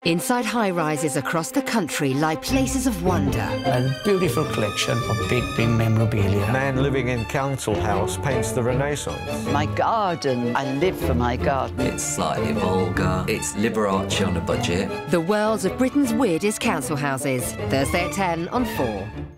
Inside high-rises across the country lie places of wonder. A beautiful collection of big memorabilia. A man living in council house paints the Renaissance. My garden, I live for my garden. It's slightly vulgar, it's Liberace on a budget. The worlds of Britain's weirdest council houses. Thursday at 10 on 4.